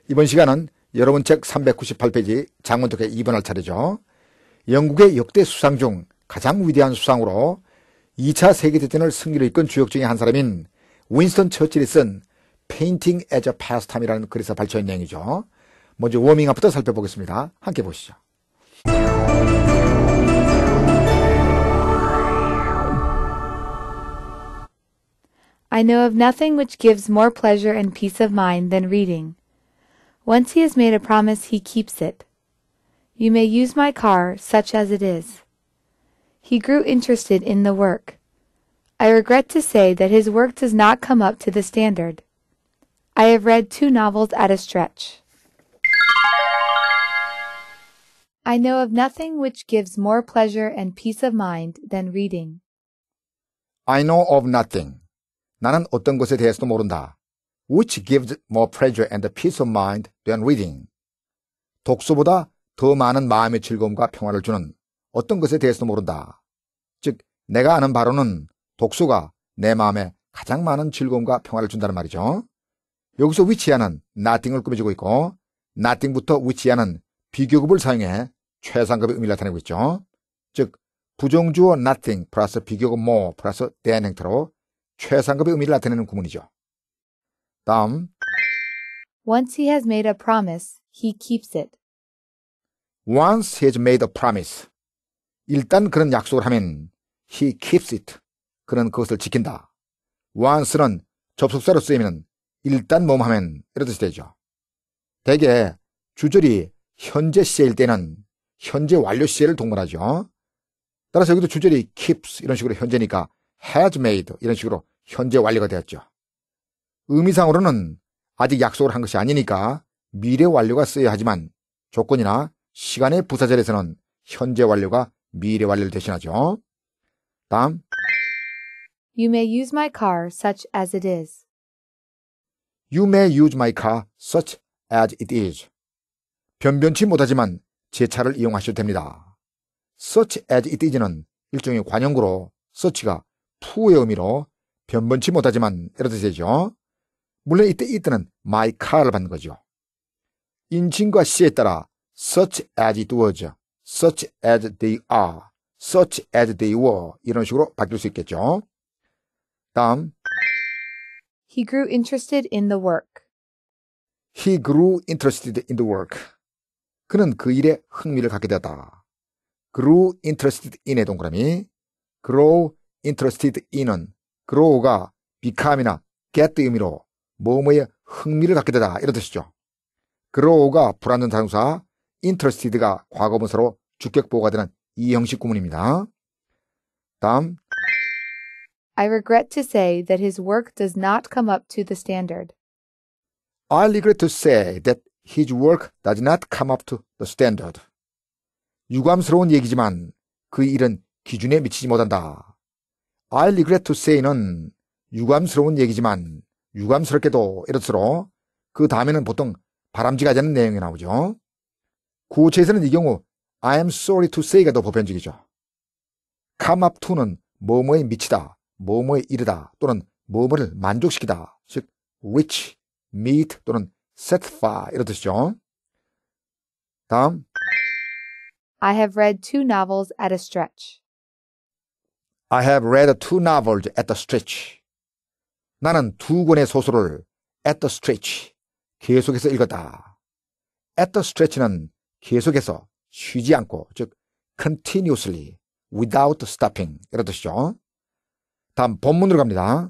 이번 시간은 여러분 책 398페이지 장문독해 2번 할 차례죠. 영국의 역대 수상 중 가장 위대한 수상으로 2차 세계대전을 승리로 이끈 주역 중에 한 사람인 윈스턴 처칠이 쓴 Painting as a Pastime이라는 글에서 발췌한 내용이죠. 먼저 워밍업부터 살펴보겠습니다. 함께 보시죠. I know of nothing which gives more pleasure and peace of mind than reading. Once he has made a promise, he keeps it. You may use my car, such as it is. He grew interested in the work. I regret to say that his work does not come up to the standard. I have read 2 novels at a stretch. I know of nothing which gives more pleasure and peace of mind than reading. I know of nothing. 나는 어떤 것에 대해서도 모른다. Which gives more pleasure and peace of mind than reading. 독서보다 더 많은 마음의 즐거움과 평화를 주는 어떤 것에 대해서도 모른다. 즉, 내가 아는 바로는 독서가 내 마음에 가장 많은 즐거움과 평화를 준다는 말이죠. 여기서 which하는 nothing을 꾸며주고 있고 nothing부터 which하는 비교급을 사용해 최상급의 의미를 나타내고 있죠. 즉, 부정주어 nothing 플러스 비교급 more 플러스 than 형태로 최상급의 의미를 나타내는 구문이죠. 다음 Once he has made a promise, he keeps it. Once he has made a promise. 일단 그런 약속을 하면 he keeps it. 그는 그것을 지킨다. once는 접속사로 쓰이면 일단 뭐뭐 하면 이런 뜻이 되죠. 대개 주절이 현재 시제일 때는 현재 완료 시제를 동반하죠. 따라서 여기도 주절이 keeps 이런 식으로 현재니까 has made 이런 식으로 현재 완료가 되었죠. 의미상으로는 아직 약속을 한 것이 아니니까 미래 완료가 쓰여야 하지만 조건이나 시간의 부사절에서는 현재 완료가 미래 완료를 대신하죠. 다음 You may use my car such as it is. You may use my car such as it is. 변변치 못하지만 제 차를 이용하셔도 됩니다. Such as it is는 일종의 관용구로 such가 푸의 의미로 변변치 못하지만 이런 뜻이 되죠. 물론 이때 it는 my car를 받는 거죠. 인칭과 시에 따라 such as it was, such as they are, such as they were 이런 식으로 바뀔 수 있겠죠. 다음 He grew interested in the work. He grew interested in the work. 그는 그 일에 흥미를 갖게 되었다. grew interested in의 동그라미 grow interested in은 grow가 become이나 get 의미로 뭐뭐에 흥미를 갖게 되다 이런 뜻이죠. grow가 불완전 타동사, interested가 과거분사로 주격보호가 되는 이 형식 구문입니다. 다음 I regret to say that his work does not come up to the standard. I regret to say that his work does not come up to the standard. 유감스러운 얘기지만 그 일은 기준에 미치지 못한다. I regret to say는 유감스러운 얘기지만 유감스럽게도 이런 뜻으로 그 다음에는 보통 바람직하지 않은 내용이 나오죠. 구어체에서는 이 경우 I am sorry to say가 더 보편적이죠. come up to는 뭐뭐에 미치다, 뭐뭐에 이르다 또는 뭐뭐를 만족시키다, 즉 reach, meet 또는 satisfy 이런 뜻이죠. 다음 I have read 2 novels at a stretch. I have read 2 novels at the stretch. 나는 2권의 소설을 at the stretch, 계속해서 읽었다. at the stretch는 계속해서 쉬지 않고, 즉 continuously, without stopping 이런 뜻이죠. 다음 본문으로 갑니다.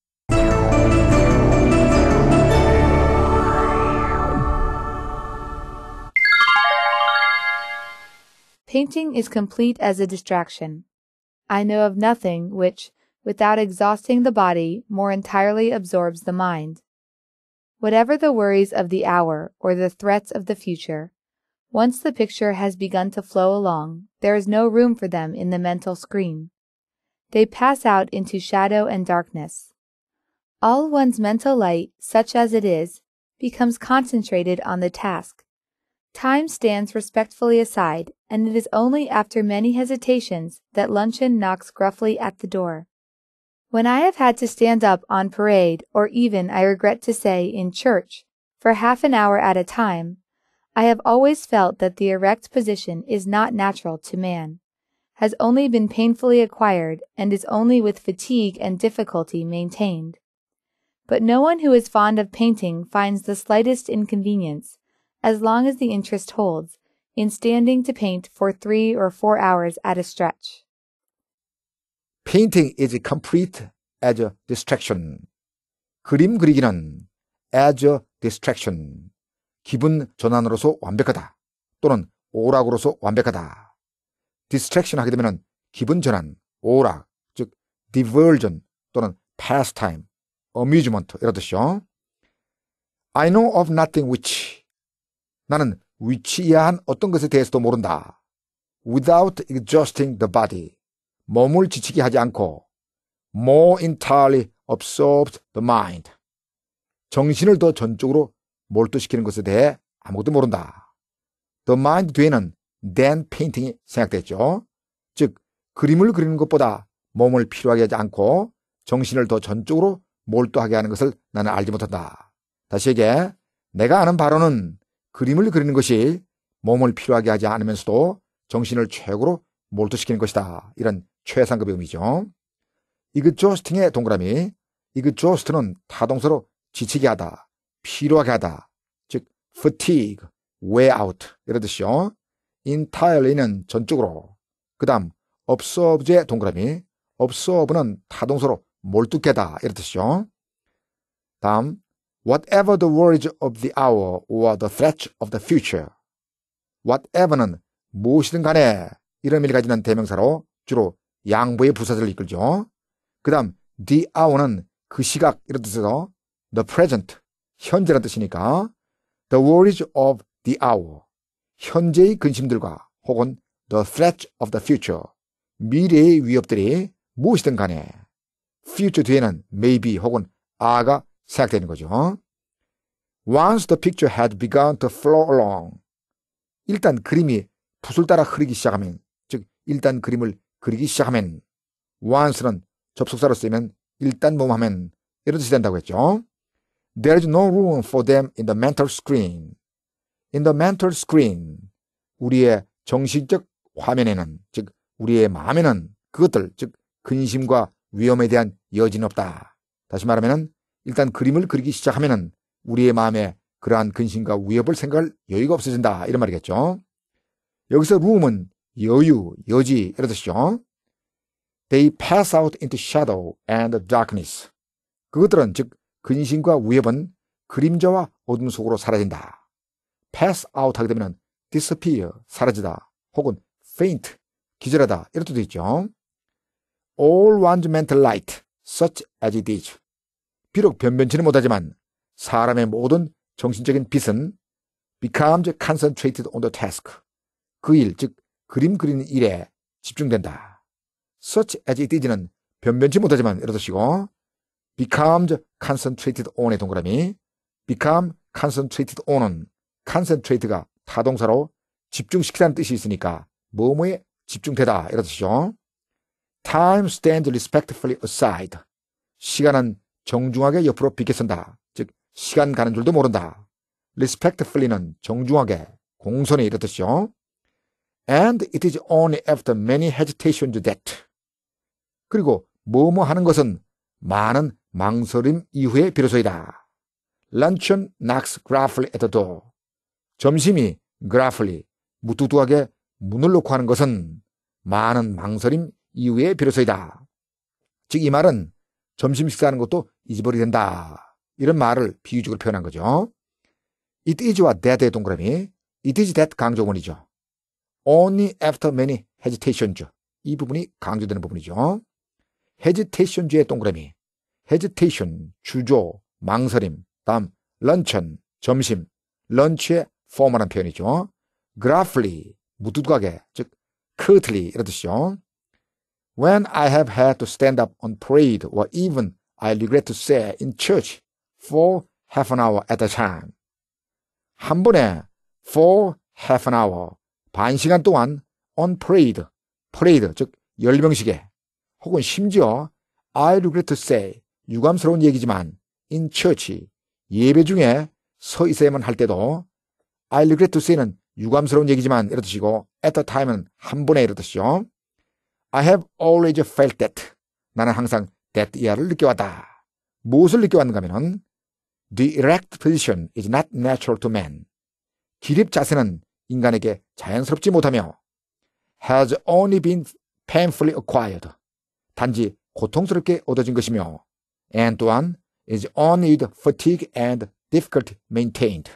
Painting is complete as a distraction. I know of nothing which, without exhausting the body, more entirely absorbs the mind. Whatever the worries of the hour or the threats of the future, once the picture has begun to flow along, there is no room for them in the mental screen. They pass out into shadow and darkness. All one's mental light, such as it is, becomes concentrated on the task. Time stands respectfully aside, and it is only after many hesitations that luncheon knocks gruffly at the door. When I have had to stand up on parade, or even, I regret to say, in church, for half an hour at a time, I have always felt that the erect position is not natural to man, has only been painfully acquired, and is only with fatigue and difficulty maintained. But no one who is fond of painting finds the slightest inconvenience, as long as the interest holds, in standing to paint for 3 or 4 hours at a stretch. Painting is complete as a distraction. 그림 그리기는 as a distraction. 기분 전환으로서 완벽하다. 또는 오락으로서 완벽하다. distraction 하게 되면 기분 전환, 오락, 즉 diversion 또는 pastime, amusement 이런 뜻이요. I know of nothing which. 나는 위치이한 어떤 것에 대해서도 모른다. Without exhausting the body. 몸을 지치게 하지 않고 more entirely absorbed the mind. 정신을 더 전적으로 몰두시키는 것에 대해 아무것도 모른다. The mind 뒤에는 than painting이 생략됐죠. 즉 그림을 그리는 것보다 몸을 피로하게 하지 않고 정신을 더 전적으로 몰두하게 하는 것을 나는 알지 못한다. 다시 얘기해. 내가 아는 바로는 그림을 그리는 것이 몸을 피로하게 하지 않으면서도 정신을 최고로 몰두시키는 것이다. 이런 최상급의 의미죠. exhausting의 동그라미. exhaust는 타동사로 지치게 하다, 피로하게 하다. 즉 fatigue, wear out 이런 뜻이요. entirely는 전적으로. 그 다음 absorb의 동그라미. absorb는 타동사로 몰두게 하다 이런 뜻이죠. 다음 whatever the words of the hour or the threats of the future. whatever는 무엇이든 간에 이런 의미를 가지는 대명사로 주로 양보의 부사절을 이끌죠. 그 다음 the hour는 그 시각 이런 뜻에서 the present, 현재라는 뜻이니까 the worries of the hour, 현재의 근심들과 혹은 the threats of the future, 미래의 위협들이 무엇이든 간에 future 뒤에는 maybe 혹은 are가 생략되는 거죠. Once the picture had begun to flow along. 일단 그림이 붓을 따라 흐르기 시작하면, 즉 일단 그림을 그리기 시작하면, once는 접속사로 쓰이면 일단 뭐뭐 하면 이런 뜻이 된다고 했죠. There is no room for them in the mental screen. In the mental screen. 우리의 정신적 화면에는, 즉 우리의 마음에는 그것들, 즉 근심과 위험에 대한 여지는 없다. 다시 말하면 일단 그림을 그리기 시작하면 우리의 마음에 그러한 근심과 위협을 생각할 여유가 없어진다. 이런 말이겠죠. 여기서 room은 여유, 여지 이런 뜻이죠. They pass out into shadow and darkness. 그것들은 즉 근심과 위협은 그림자와 어둠 속으로 사라진다. pass out 하게 되면 disappear, 사라지다. 혹은 faint, 기절하다. 이런 뜻도 있죠. All one's mental light, such as it is. 비록 변변치는 못하지만 사람의 모든 정신적인 빛은 becomes concentrated on the task. 그 일, 즉 그림 그리는 일에 집중된다. such as it is는 변변치 못하지만 이런 뜻이고 becomes concentrated on의 동그라미 become concentrated on은 concentrate가 타동사로 집중시키라는 뜻이 있으니까 뭐뭐에 집중되다 이런 뜻이죠. Time stands respectfully aside. 시간은 정중하게 옆으로 비켜선다. 즉 시간 가는 줄도 모른다. respectfully는 정중하게, 공손히 이런 뜻이죠. And it is only after many hesitations that. 그리고 뭐뭐 하는 것은 많은 망설임 이후에 비로소이다. Luncheon knocks gruffly at the door. 점심이 gruffly, 무뚝뚝하게 문을 놓고 하는 것은 많은 망설임 이후에 비로소이다. 즉 이 말은 점심 식사하는 것도 잊어버리게 된다. 이런 말을 비유적으로 표현한 거죠. It is와 that의 동그라미 it is that 강조문이죠. Only after many hesitations. 이 부분이 강조되는 부분이죠. hesitations의 동그라미 hesitation, 주저, 망설임. 다음 luncheon, 점심. lunch의 formal한 표현이죠. gruffly, 무뚝뚝하게, 즉 curtly 이런 뜻이죠. When I have had to stand up on parade or even I regret to say in church for half an hour at a time. 한 번에 for half an hour, 반 시간 동안 on parade, parade 즉 열병식에 혹은 심지어 I regret to say, 유감스러운 얘기지만 in church, 예배 중에 서 있어야만 할 때도 I regret to say는 유감스러운 얘기지만 이런 뜻이고 at the time은 한 번에 이런 뜻이죠. I have always felt that. 나는 항상 that 이하를 느껴왔다. 무엇을 느껴왔는가 하면은 The erect position is not natural to man. 기립 자세는 인간에게 자연스럽지 못하며 has only been painfully acquired. 단지 고통스럽게 얻어진 것이며 and 또한 is only with fatigue and difficulty maintained.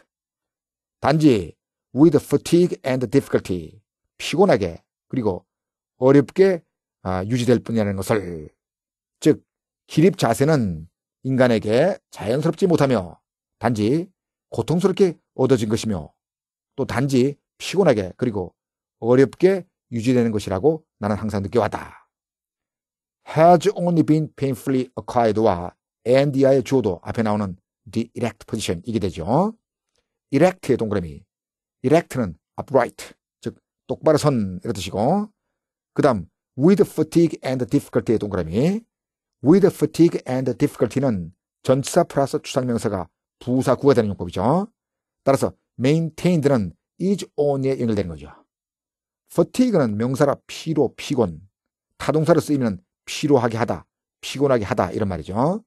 단지 with fatigue and difficulty, 피곤하게 그리고 어렵게 유지될 뿐이라는 것을, 즉 기립 자세는 인간에게 자연스럽지 못하며 단지 고통스럽게 얻어진 것이며 또 단지 피곤하게 그리고 어렵게 유지되는 것이라고 나는 항상 느껴왔다. has only been painfully acquired와 and 이하의 주어도 앞에 나오는 the erect position 이게 되죠. erect의 동그라미, erect는 upright, 즉 똑바로 선 이런 뜻이고 그 다음 with fatigue and difficulty의 동그라미, with fatigue and difficulty는 전치사 플러스 추상명사가 부사 구가 되는 용법이죠. 따라서 maintained는 is only에 연결되는 거죠. fatigue는 명사라 피로, 피곤, 타동사로 쓰이면 피로하게 하다, 피곤하게 하다 이런 말이죠.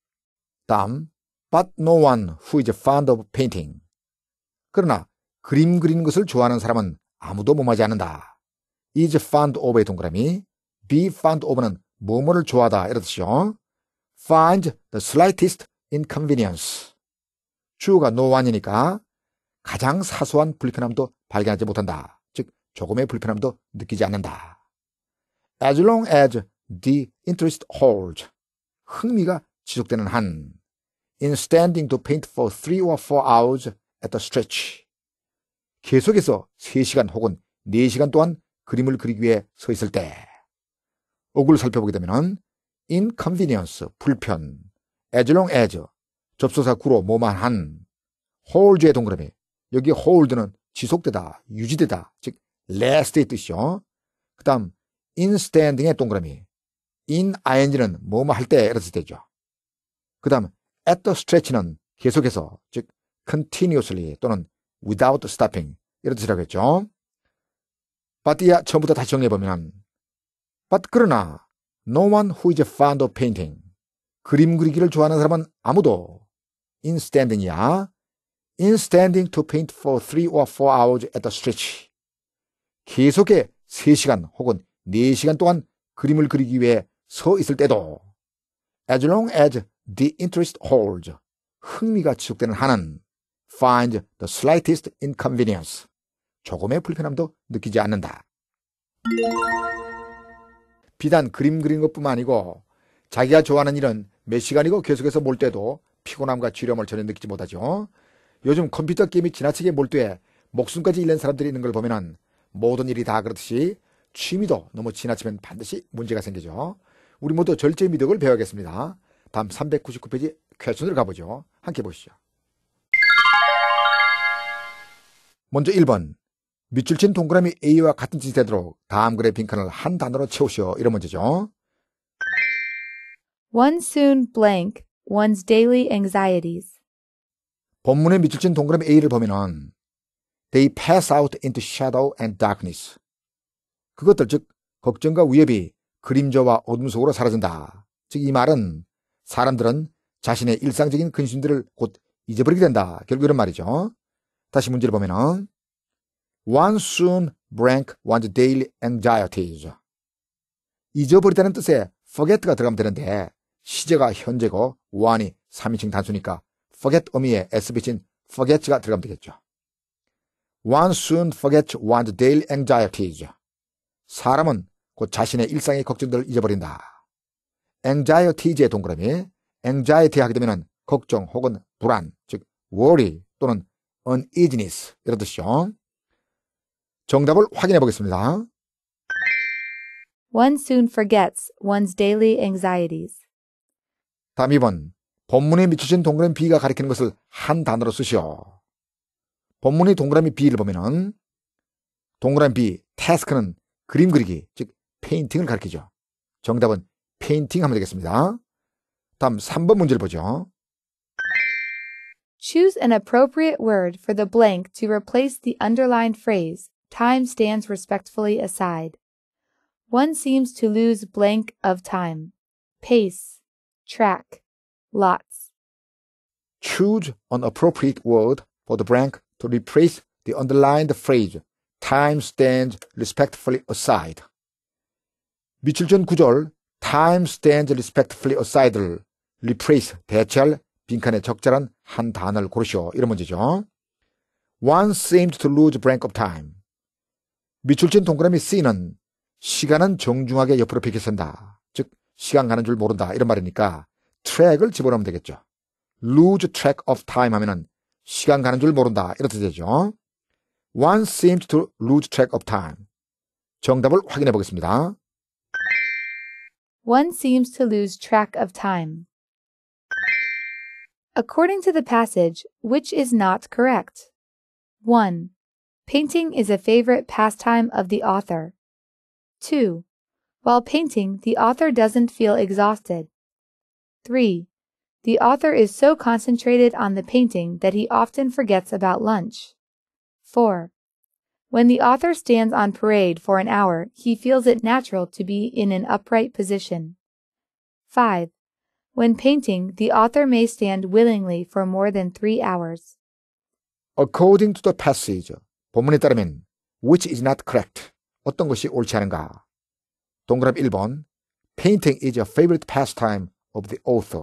다음 but no one who is fond of painting. 그러나 그림 그리는 것을 좋아하는 사람은 아무도 못하지 않는다. is fond of의 동그라미, be fond of는 뭐뭐를 좋아하다 이런 뜻이죠. find the slightest inconvenience. 주어가 no one이니까 가장 사소한 불편함도 발견하지 못한다. 즉 조금의 불편함도 느끼지 않는다. as long as the interest holds. 흥미가 지속되는 한. in standing to paint for 3 or 4 hours at a stretch. 계속해서 3시간 혹은 4시간 동안 그림을 그리기 위해 서 있을 때. 어구를 살펴보게 되면 inconvenience, 불편, as long as, 접속사 구로 뭐만 한, hold의 동그라미, 여기 hold는 지속되다, 유지되다, 즉 last의 뜻이죠. 그 다음 in standing의 동그라미, in ing는 뭐뭐 할 때 이렇게 되죠. 그 다음 at the stretch는 계속해서, 즉 continuously 또는 without stopping 이런 뜻이라고 했죠. but야 처음부터 다시 정리해보면 but 그러나 no one who is fond of painting. 그림 그리기를 좋아하는 사람은 아무도 in standing이야. in standing to paint for 3 or 4 hours at a stretch. 계속해 3시간 혹은 4시간 동안 그림을 그리기 위해 서 있을 때도 as long as the interest holds. 흥미가 지속되는 한은 find the slightest inconvenience. 조금의 불편함도 느끼지 않는다. 비단 그림 그리는 것뿐만 아니고 자기가 좋아하는 일은 몇 시간이고 계속해서 몰두해도 피곤함과 지루함을 전혀 느끼지 못하죠. 요즘 컴퓨터 게임이 지나치게 몰두해 목숨까지 잃는 사람들이 있는 걸 보면 모든 일이 다 그렇듯이 취미도 너무 지나치면 반드시 문제가 생기죠. 우리 모두 절제의 미덕을 배워야겠습니다. 다음 399페이지 퀘스천으로 가보죠. 함께 보시죠. 먼저 1번. 밑줄 친 동그라미 A와 같은 뜻이 되도록 다음 글의 빈칸을 한 단어로 채우시오. 이런 문제죠. One soon blank one's daily anxieties. 본문에 밑줄 친 동그라미 A를 보면은 They pass out into shadow and darkness. 그것들 즉 걱정과 위협이 그림자와 어둠 속으로 사라진다. 즉 이 말은 사람들은 자신의 일상적인 근심들을 곧 잊어버리게 된다. 결국 이런 말이죠. 다시 문제를 보면은 One soon blank one's daily anxieties. 잊어버리다는 뜻에 forget가 들어가면 되는데 시제가 현재고 one이 3인칭 단수니까 forget 어미에 s 붙인 forget가 들어가면 되겠죠. One soon forgets one's daily anxieties. 사람은 곧 자신의 일상의 걱정들을 잊어버린다. anxieties의 동그라미 anxiety 하게 되면 걱정 혹은 불안, 즉 worry 또는 uneasiness 이런 뜻이죠. 정답을 확인해 보겠습니다. One soon forgets one's daily anxieties. 다음 2번. 본문에 밑주신 동그라미 B가 가리키는 것을 한 단어로 쓰시오. 본문의 동그라미 B를 보면은 동그라미 B, task는 그림 그리기, 즉 페인팅을 가리키죠. 정답은 페인팅 하면 되겠습니다. 다음 3번 문제를 보죠. Choose an appropriate word for the blank to replace the underlined phrase. Time stands respectfully aside. One seems to lose blank of time. Pace, track, lots. Choose an appropriate word for the blank to replace the underlined phrase. Time stands respectfully aside. 며칠 전 구절 Time stands respectfully aside를 replace, 대체할 빈칸에 적절한 한 단어를 고르시오. 이런 문제죠. One seems to lose blank of time. 밑줄 친 동그라미 C는 시간은 정중하게 옆으로 비켜선다. 즉 시간 가는 줄 모른다. 이런 말이니까 track을 집어넣으면 되겠죠. lose track of time 하면은 시간 가는 줄 모른다. 이런 뜻이 되죠. One seems to lose track of time. 정답을 확인해 보겠습니다. One seems to lose track of time. According to the passage, which is not correct? 1. Painting is a favorite pastime of the author. 2. While painting, the author doesn't feel exhausted. 3. The author is so concentrated on the painting that he often forgets about lunch. 4. When the author stands on parade for an hour, he feels it natural to be in an upright position. 5. When painting, the author may stand willingly for more than 3 hours. According to the passage, 본문에 따르면 which is not correct, 어떤 것이 옳지 않은가? 동그라미 1번, Painting is a favorite pastime of the author.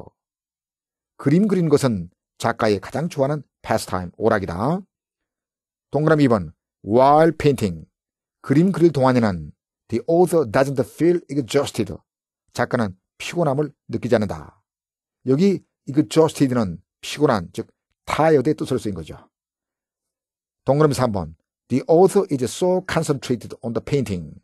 그림 그리는 것은 작가의 가장 좋아하는 pastime, 오락이다. 동그라미 2번, While painting, 그림 그릴 동안에는 the author doesn't feel exhausted. 작가는 피곤함을 느끼지 않는다. 여기 exhausted는 피곤한, 즉 tired의 뜻으로 쓰인 거죠. 동그라미 3번, The author is so concentrated on the painting.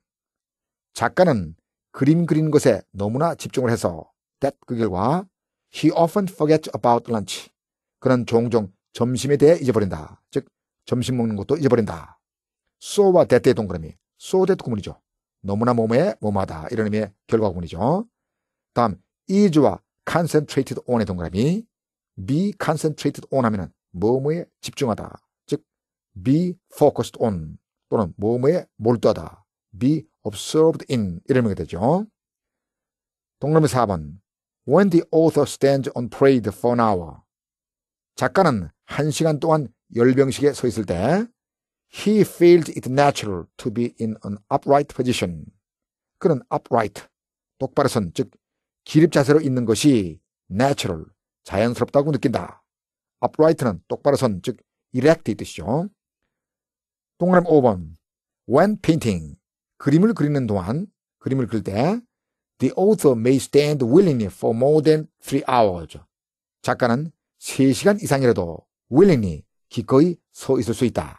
작가는 그림 그리는 것에 너무나 집중을 해서 that 그 결과 he often forgets about lunch. 그는 종종 점심에 대해 잊어버린다. 즉 점심 먹는 것도 잊어버린다. so와 that의 동그라미, so that 구문이죠. 너무나 뭐뭐하다 이런 의미의 결과 구문이죠. 다음 is와 concentrated on의 동그라미, be concentrated on 하면은 뭐뭐에 집중하다. 즉 be focused on 또는 뭐뭐에 몰두하다. be absorbed in 이런 의미가 되죠. 동그라미 4번 When the author stands on parade for an hour. 작가는 1시간 동안 열병식에 서 있을 때 He feels it natural to be in an upright position. 그는 upright, 똑바로 선, 즉 기립 자세로 있는 것이 natural, 자연스럽다고 느낀다. upright는 똑바로 선, 즉 erect 이 뜻이죠. 동그라미 5번 When painting, 그림을 그리는 동안, 그림을 그릴 때 The author may stand willingly for more than 3 hours. 작가는 3시간 이상이라도 willingly, 기꺼이 서 있을 수 있다.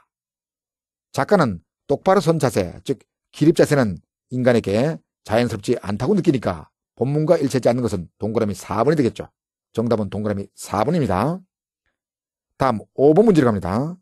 작가는 똑바로 선 자세, 즉 기립 자세는 인간에게 자연스럽지 않다고 느끼니까 본문과 일치하지 않는 것은 동그라미 4번이 되겠죠. 정답은 동그라미 4번입니다. 다음 5번 문제로 갑니다.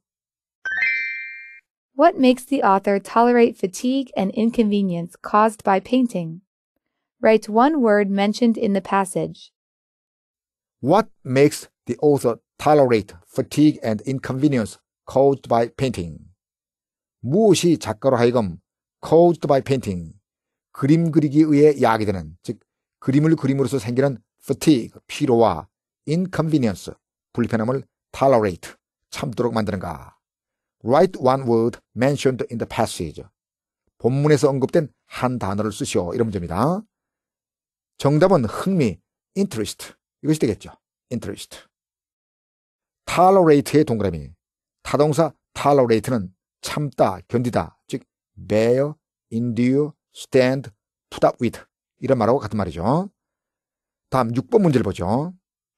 What makes the author tolerate fatigue and inconvenience caused by painting? Write one word mentioned in the passage. What makes the author tolerate fatigue and inconvenience caused by painting? 무엇이 작가로 하여금 caused by painting, 그림 그리기에 의해 야하게 되는, 즉 그림을 그림으로써 생기는 fatigue, 피로와 inconvenience, 불편함을 tolerate, 참도록 만드는가? Write one word mentioned in the passage. 본문에서 언급된 한 단어를 쓰시오. 이런 문제입니다. 정답은 흥미, interest. 이것이 되겠죠. interest. tolerate의 동그라미. 타동사 tolerate는 참다, 견디다, 즉 bear, endure, stand, put up with 이런 말하고 같은 말이죠. 다음 6번 문제를 보죠.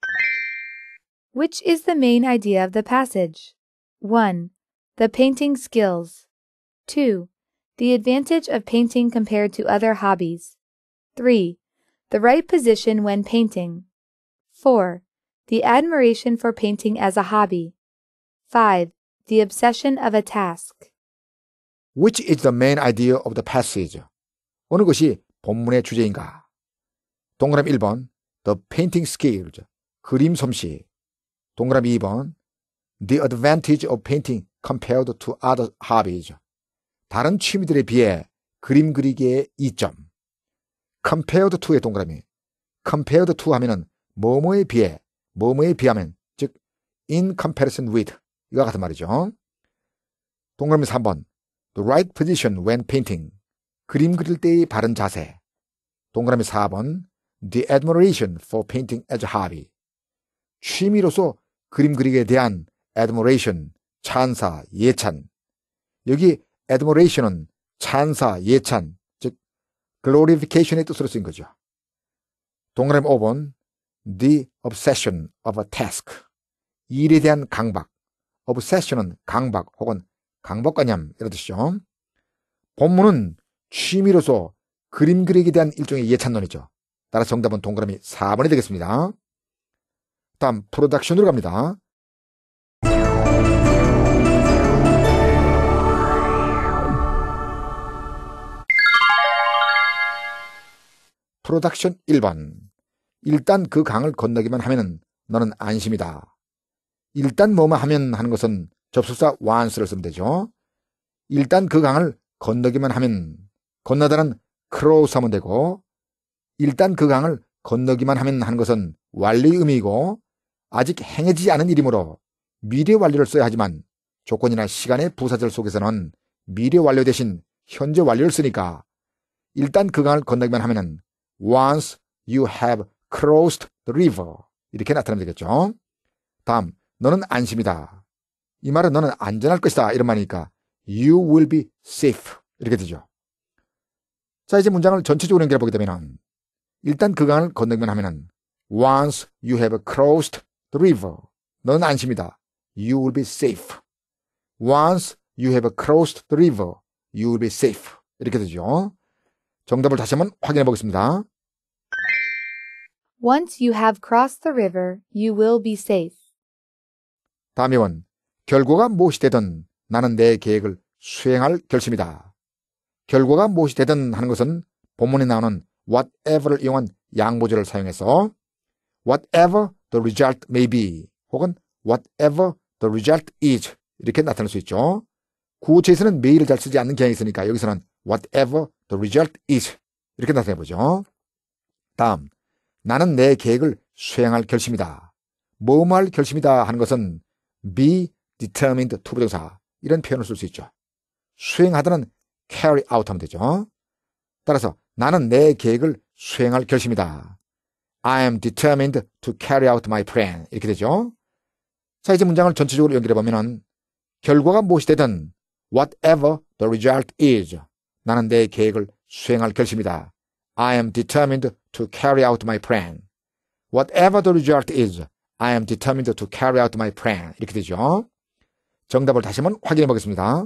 Which is the main idea of the passage? 1. The painting skills. 2. The advantage of painting compared to other hobbies. 3. The right position when painting. 4. The admiration for painting as a hobby. 5. The obsession of a task. Which is the main idea of the passage? 어느 것이 본문의 주제인가? 동그라미 1번 The painting skills, 그림 솜씨. 동그라미 2번 The advantage of painting compared to other hobbies. 다른 취미들에 비해 그림 그리기의 이점. compared to의 동그라미. compared to 하면은 뭐뭐에 비해, 뭐뭐에 비하면, 즉 in comparison with 이와 같은 말이죠. 동그라미 3번. The right position when painting. 그림 그릴 때의 바른 자세. 동그라미 4번. The admiration for painting as a hobby. 취미로서 그림 그리기에 대한 admiration, 찬사, 예찬. 여기 admiration은 찬사, 예찬, 즉 glorification의 뜻으로 쓰인 거죠. 동그라미 5번. The obsession of a task. 일에 대한 강박. obsession은 강박 혹은 강박관념 이런 뜻이죠. 본문은 취미로서 그림 그리기에 대한 일종의 예찬론이죠. 따라서 정답은 동그라미 4번이 되겠습니다. 다음 프로덕션으로 갑니다. 프로덕션 1번. 일단 그 강을 건너기만 하면 너는 안심이다. 일단 뭐만 하면 하는 것은 접속사 once를 쓰면 되죠. 일단 그 강을 건너기만 하면, 건너다는 cross 하면 되고, 일단 그 강을 건너기만 하면 하는 것은 완료의 의미이고, 아직 행해지지 않은 일이므로 미래 완료를 써야 하지만 조건이나 시간의 부사절 속에서는 미래 완료 대신 현재 완료를 쓰니까 일단 그 강을 건너기만 하면은 once you have crossed the river 이렇게 나타나면 되겠죠. 다음, 너는 안심이다. 이 말은 너는 안전할 것이다 이런 말이니까 you will be safe 이렇게 되죠. 자, 이제 문장을 전체적으로 연결해 보게 되면은 일단 그 강을 건너기만 하면은 once you have crossed the river 너는 안심이다. You will be safe. Once you have crossed the river, you will be safe. 이렇게 되죠. 정답을 다시 한번 확인해 보겠습니다. Once you have crossed the river, you will be safe. 다음 이원. 결과가 무엇이 되든 나는 내 계획을 수행할 결심이다. 결과가 무엇이 되든 하는 것은 본문에 나오는 whatever를 이용한 양보절을 사용해서 whatever the result may be 혹은 whatever the result is 이렇게 나타낼 수 있죠. 구어체에서는 may를 잘 쓰지 않는 경향이 있으니까 여기서는 whatever the result is 이렇게 나타내보죠. 다음, 나는 내 계획을 수행할 결심이다. 뭐뭐 할 결심이다 하는 것은 be determined to 부정사 이런 표현을 쓸 수 있죠. 수행하다는 carry out 하면 되죠. 따라서 나는 내 계획을 수행할 결심이다. I am determined to carry out my plan 이렇게 되죠. 자, 이제 문장을 전체적으로 연결해 보면은 결과가 무엇이 되든 whatever the result is 나는 내 계획을 수행할 결심이다. I am determined to carry out my plan. Whatever the result is, I am determined to carry out my plan. 이렇게 되죠. 정답을 다시 한번 확인해 보겠습니다.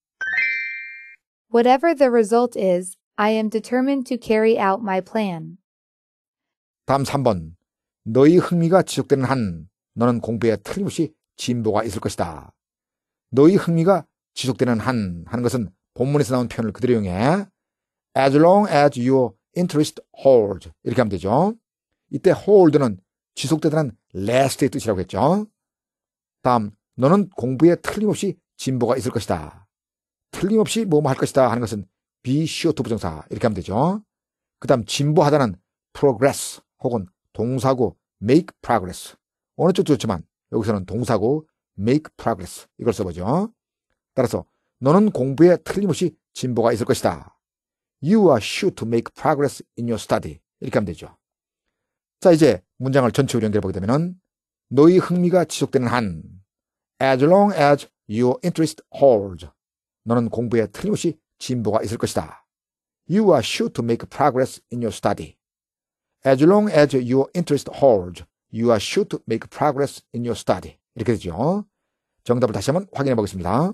Whatever the result is, I am determined to carry out my plan. 다음 3번. 너희 흥미가 지속되는 한 너는 공부에 틀림없이 진보가 있을 것이다. 너희 흥미가 지속되는 한 하는 것은 본문에서 나온 표현을 그대로 이용해 as long as your interest holds 이렇게 하면 되죠. 이때 hold는 지속되다는 last의 뜻이라고 했죠. 다음, 너는 공부에 틀림없이 진보가 있을 것이다. 틀림없이 뭐뭐 할 것이다 하는 것은 be sure to 부정사 이렇게 하면 되죠. 그 다음 진보하다는 progress 혹은 동사고 make progress 어느 쪽도 좋지만 여기서는 동사고 make progress 이걸 써보죠. 따라서 너는 공부에 틀림없이 진보가 있을 것이다. You are sure to make progress in your study 이렇게 하면 되죠. 자, 이제 문장을 전체로 연결해 보게 되면 너희 흥미가 지속되는 한 as long as your interest holds 너는 공부에 틀림없이 진보가 있을 것이다. You are sure to make progress in your study. As long as your interest holds, you are sure to make progress in your study. 이렇게 되죠. 정답을 다시 한번 확인해 보겠습니다.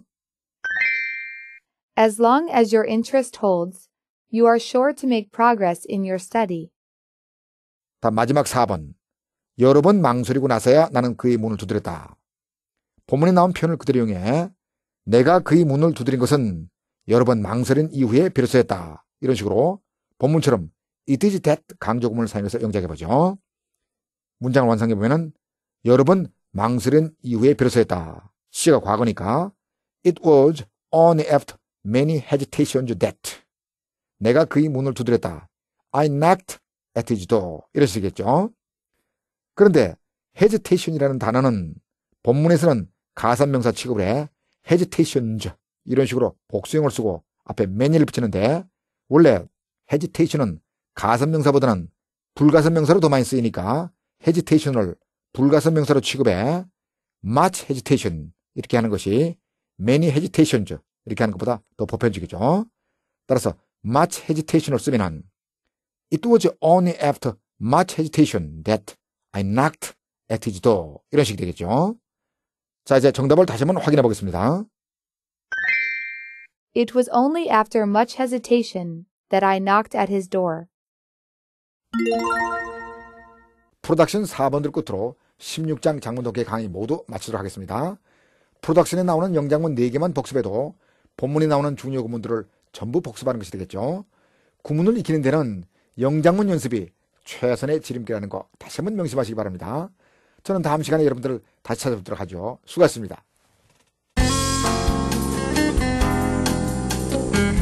As long as your interest holds, you are sure to make progress in your study. 다음 마지막 4번. 여러 번 망설이고 나서야 나는 그의 문을 두드렸다. 본문에 나온 표현을 그대로 이용해 내가 그의 문을 두드린 것은 여러 번 망설인 이후에 비로소였다. 이런 식으로 본문처럼 it is that 강조구문을 사용해서 영작해보죠. 문장을 완성해보면 여러 번 망설인 이후에 비로소 했다. 시가 과거니까 It was only after many hesitations that 내가 그의 문을 두드렸다. I knocked at his door. 이럴 수 있겠죠. 그런데 hesitation이라는 단어는 본문에서는 가산명사 취급을 해 hesitations 이런 식으로 복수형을 쓰고 앞에 many를 붙이는데 원래 hesitation은 가산명사보다는 불가산명사로 더 많이 쓰이니까 hesitation을 불가산명사로 취급해 much hesitation 이렇게 하는 것이 many hesitations 이렇게 하는 것보다 더 보편적이죠. 따라서 much hesitation을 쓰면은 It was only after much hesitation that I knocked at his door. 이런 식이 되겠죠. 자, 이제 정답을 다시 한번 확인해 보겠습니다. It was only after much hesitation that I knocked at his door. 프로덕션 4번들 끝으로 16장 장문 독해 강의 모두 마치도록 하겠습니다. 프로덕션에 나오는 영장문 4개만 복습해도 본문에 나오는 중요 구문들을 전부 복습하는 것이 되겠죠. 구문을 익히는 데는 영장문 연습이 최선의 지름길이라는 거 다시 한번 명심하시기 바랍니다. 저는 다음 시간에 여러분들을 다시 찾아뵙도록 하죠. 수고하셨습니다.